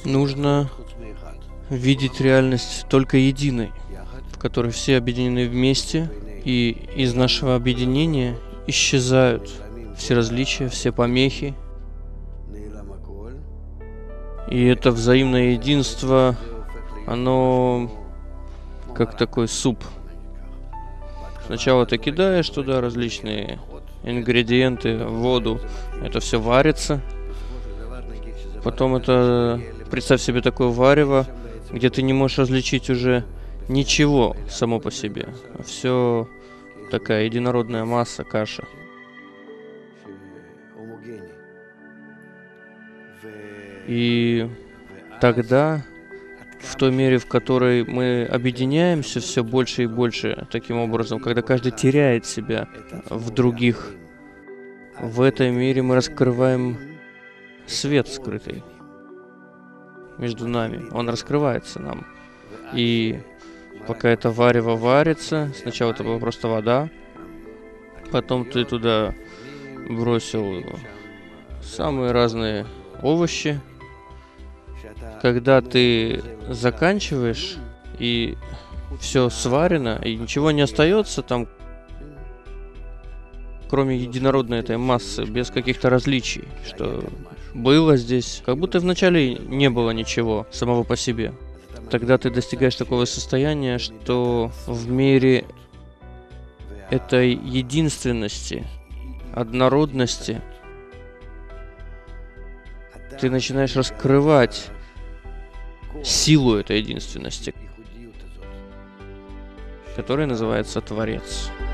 Нужно видеть реальность только единой, в которой все объединены вместе, и из нашего объединения исчезают все различия, все помехи. И это взаимное единство, оно как такой суп. Сначала ты кидаешь туда различные ингредиенты, воду, это все варится. Потом это, представь себе такое варево, где ты не можешь различить уже ничего само по себе. Все такая единородная масса, каша. И тогда, в той мере, в которой мы объединяемся все больше и больше таким образом, когда каждый теряет себя в других, в этой мере мы раскрываем свет скрытый между нами. Он раскрывается нам. И пока это варево варится, сначала это была просто вода, потом ты туда бросил самые разные овощи. Когда ты заканчиваешь, и все сварено, и ничего не остается там, кроме единородной этой массы, без каких-то различий, что было здесь, как будто вначале не было ничего самого по себе. Тогда ты достигаешь такого состояния, что в мире этой единственности, однородности, ты начинаешь раскрывать силу этой единственности, которая называется Творец.